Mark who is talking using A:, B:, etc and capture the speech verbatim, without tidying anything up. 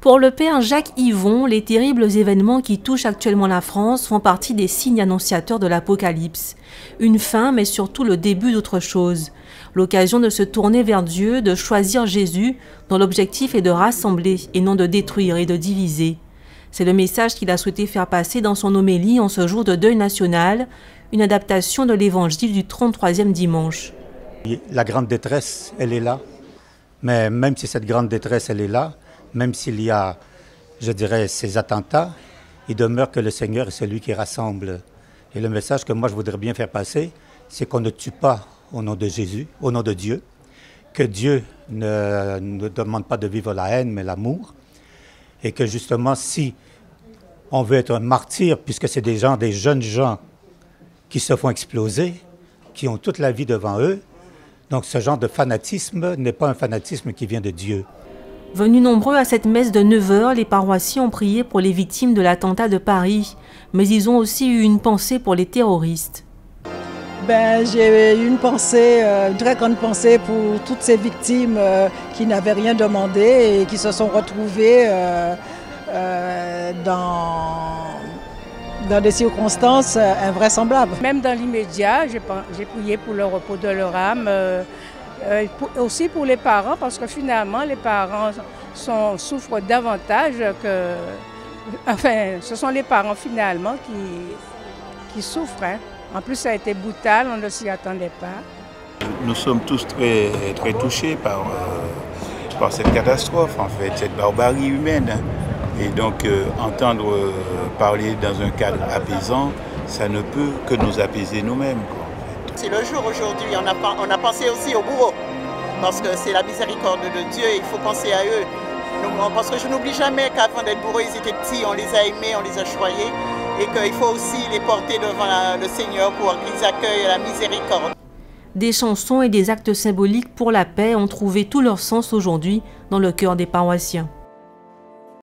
A: Pour le père Jacques Yvon, les terribles événements qui touchent actuellement la France font partie des signes annonciateurs de l'Apocalypse. Une fin, mais surtout le début d'autre chose. L'occasion de se tourner vers Dieu, de choisir Jésus, dont l'objectif est de rassembler et non de détruire et de diviser. C'est le message qu'il a souhaité faire passer dans son homélie en ce jour de deuil national, une adaptation de l'évangile du trente-troisième dimanche.
B: La grande détresse, elle est là. Mais même si cette grande détresse, elle est là, même s'il y a, je dirais, ces attentats, il demeure que le Seigneur est celui qui rassemble. Et le message que moi je voudrais bien faire passer, c'est qu'on ne tue pas au nom de Jésus, au nom de Dieu, que Dieu ne, ne demande pas de vivre la haine, mais l'amour, et que justement, si on veut être un martyr, puisque c'est des gens, des jeunes gens qui se font exploser, qui ont toute la vie devant eux, donc ce genre de fanatisme n'est pas un fanatisme qui vient de Dieu.
A: Venus nombreux à cette messe de neuf heures, les paroissiens ont prié pour les victimes de l'attentat de Paris, mais ils ont aussi eu une pensée pour les terroristes.
C: Ben, j'ai eu une pensée, euh, une très grande pensée pour toutes ces victimes euh, qui n'avaient rien demandé et qui se sont retrouvées euh, euh, dans, dans des circonstances invraisemblables.
D: Même dans l'immédiat, j'ai prié pour le repos de leur âme. Euh, Euh, pour, aussi pour les parents, parce que finalement, les parents sont, souffrent davantage que... Enfin, ce sont les parents finalement qui, qui souffrent. Hein. En plus, ça a été brutal, on ne s'y attendait pas.
E: Nous sommes tous très, très touchés par, euh, par cette catastrophe, en fait, cette barbarie humaine. Et donc, euh, entendre euh, parler dans un cadre apaisant, ça ne peut que nous apaiser nous-mêmes.
F: C'est le jour aujourd'hui, on a, on a pensé aussi aux bourreaux, parce que c'est la miséricorde de Dieu, il faut penser à eux. Parce que je n'oublie jamais qu'avant d'être bourreaux, ils étaient petits, on les a aimés, on les a choyés, et qu'il faut aussi les porter devant la, le Seigneur pour qu'ils accueillent la miséricorde.
A: Des chansons et des actes symboliques pour la paix ont trouvé tout leur sens aujourd'hui dans le cœur des paroissiens.